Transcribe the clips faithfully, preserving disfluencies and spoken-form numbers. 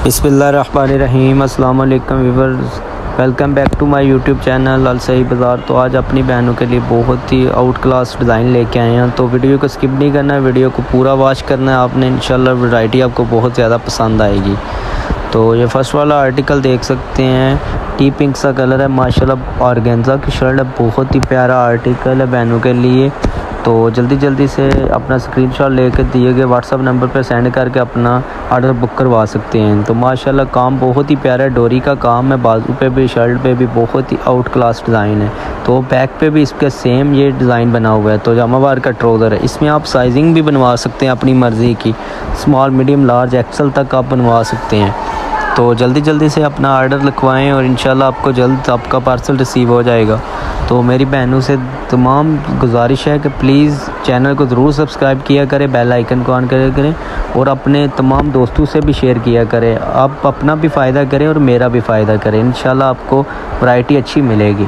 बिस्मिल्लाहिर्रहमानिर्रहीम। अस्सलाम वालेकुम viewers, welcome back to my YouTube channel Al Sahi Bazaar. तो आज अपनी बहनों के लिए बहुत ही आउट क्लास डिज़ाइन लेके आए हैं। तो वीडियो को स्किप नहीं करना है, वीडियो को पूरा वॉच करना है आपने। इंशाल्लाह वैरायटी आपको बहुत ज़्यादा पसंद आएगी। तो ये फर्स्ट वाला आर्टिकल देख सकते हैं, टी पिंक सा कलर है माशाल्लाह, ऑर्गेन्जा की शर्ट है, बहुत ही प्यारा आर्टिकल है बहनों के लिए। तो जल्दी जल्दी से अपना स्क्रीनशॉट लेकर दिए गए व्हाट्सअप नंबर पर सेंड करके अपना ऑर्डर बुक करवा सकते हैं। तो माशाल्लाह काम बहुत ही प्यारा है, डोरी का काम है, बाजू पे भी शर्ट पे भी बहुत ही आउट क्लास डिज़ाइन है। तो बैक पे भी इसके सेम ये डिज़ाइन बना हुआ है। तो जामावार का ट्राउज़र है, इसमें आप साइजिंग भी बनवा सकते हैं अपनी मर्ज़ी की, स्मॉल मीडियम लार्ज एक्सल तक आप बनवा सकते हैं। तो जल्दी जल्दी से अपना ऑर्डर लिखवाएं और इंशाल्लाह आपको जल्द आपका पार्सल रिसीव हो जाएगा। तो मेरी बहनों से तमाम गुजारिश है कि प्लीज़ चैनल को ज़रूर सब्सक्राइब किया करें, बेल आइकन को ऑन किया करें और अपने तमाम दोस्तों से भी शेयर किया करें। आप अपना भी फ़ायदा करें और मेरा भी फ़ायदा करें, इंशाल्लाह आपको वैरायटी अच्छी मिलेगी।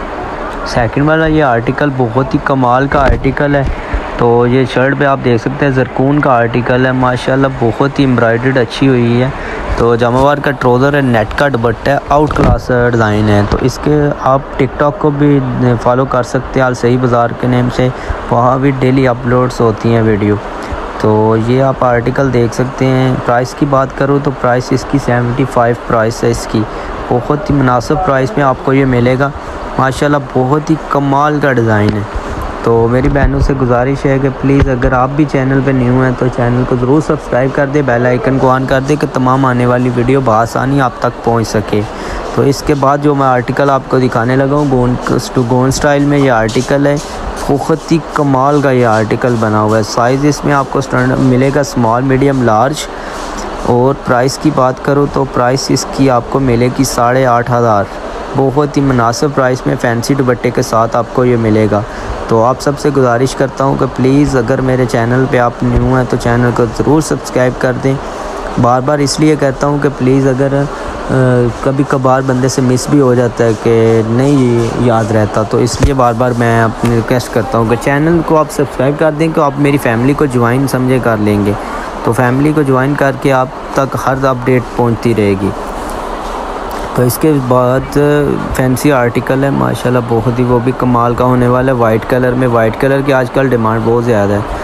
सेकंड वाला ये आर्टिकल बहुत ही कमाल का आर्टिकल है। तो ये शर्ट पे आप देख सकते हैं ज़रकून का आर्टिकल है, माशाल्लाह बहुत ही एम्ब्रॉयडर्ड अच्छी हुई है। तो जामावार का ट्राउज़र है, नेट का दुपट्टा है, आउट क्लास डिज़ाइन है। तो इसके आप टिकटॉक को भी फॉलो कर सकते हैं अल सही बाज़ार के नेम से, वहाँ भी डेली अपलोड्स होती हैं वीडियो। तो ये आप आर्टिकल देख सकते हैं। प्राइस की बात करूँ तो प्राइस इसकी सेवेंटी फाइव प्राइस है इसकी, बहुत ही मुनासिब प्राइस में आपको ये मिलेगा। माशाल्लाह बहुत ही कमाल का डिज़ाइन है। तो मेरी बहनों से गुजारिश है कि प्लीज़ अगर आप भी चैनल पे न्यू हैं तो चैनल को ज़रूर सब्सक्राइब कर दें, बेल आइकन को ऑन कर दें कि तमाम आने वाली वीडियो बआसानी आप तक पहुंच सके। तो इसके बाद जो मैं आर्टिकल आपको दिखाने लगा हूँ, गोन टू गोन स्टाइल में ये आर्टिकल है, बहुत ही कमाल का ये आर्टिकल बना हुआ है। साइज़ इसमें आपको स्टैंडर्ड मिलेगा स्मॉल मीडियम लार्ज। और प्राइस की बात करूँ तो प्राइस इसकी आपको मिलेगी साढ़े आठ हज़ार, बहुत ही मुनासिब प्राइस में फैंसी दुपट्टे के साथ आपको ये मिलेगा। तो आप सबसे गुजारिश करता हूँ कि प्लीज़ अगर मेरे चैनल पे आप न्यू हैं तो चैनल को ज़रूर सब्सक्राइब कर दें। बार बार इसलिए कहता हूँ कि प्लीज़ अगर आ, कभी कभार बंदे से मिस भी हो जाता है कि नहीं याद रहता, तो इसलिए बार बार मैं अपनी रिक्वेस्ट करता हूँ कि चैनल को आप सब्सक्राइब कर दें, कि आप मेरी फैमिली को ज्वाइन समझे कर लेंगे। तो फैमिली को ज्वाइन करके आप तक हर अपडेट पहुँचती रहेगी। तो इसके बाद फैंसी आर्टिकल है माशाल्लाह, बहुत ही वो भी कमाल का होने वाला है। वाइट कलर में, वाइट कलर की आजकल डिमांड बहुत ज़्यादा है,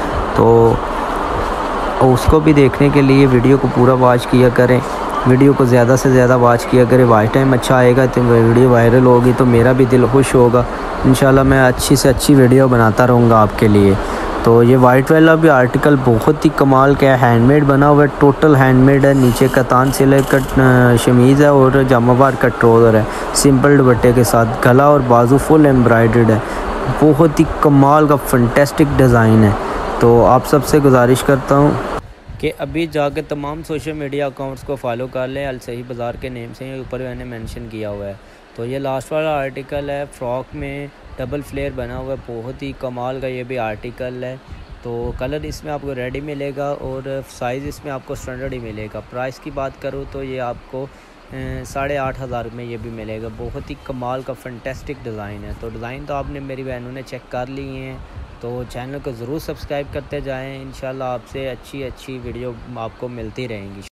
तो उसको भी देखने के लिए वीडियो को पूरा वॉच किया करें, वीडियो को ज़्यादा से ज़्यादा वॉच किया करें। वॉच टाइम अच्छा आएगा तो वीडियो वायरल होगी तो मेरा भी दिल खुश होगा। इंशाल्लाह मैं अच्छी से अच्छी वीडियो बनाता रहूँगा आपके लिए। तो ये वाइट वाला भी आर्टिकल बहुत ही कमाल का है, हैंडमेड बना हुआ है, टोटल हैंडमेड है। नीचे कतान सिले का शमीज़ है और जामावार का ट्राउज़र है, सिंपल दुपट्टे के साथ, गला और बाजू फुल एम्ब्रॉयडर्ड है। बहुत ही कमाल का फंटेस्टिक डिज़ाइन है। तो आप सबसे गुजारिश करता हूँ कि अभी जाकर तमाम सोशल मीडिया अकाउंट्स को फॉलो कर लें अल सही बाज़ार के नेम से, ऊपर मैंने मेंशन किया हुआ है। तो ये लास्ट वाला आर्टिकल है, फ्रॉक में डबल फ्लेयर बना हुआ है, बहुत ही कमाल का ये भी आर्टिकल है। तो कलर इसमें आपको रेडी मिलेगा और साइज़ इसमें आपको स्टैंडर्ड ही मिलेगा। प्राइस की बात करूँ तो ये आपको साढ़े आठ हज़ार में ये भी मिलेगा। बहुत ही कमाल का फंटेस्टिक डिज़ाइन है। तो डिज़ाइन तो आपने मेरी बहनों ने चेक कर ली हैं, तो चैनल को ज़रूर सब्सक्राइब करते जाएँ। इंशाल्लाह आपसे अच्छी अच्छी वीडियो आपको मिलती रहेंगी।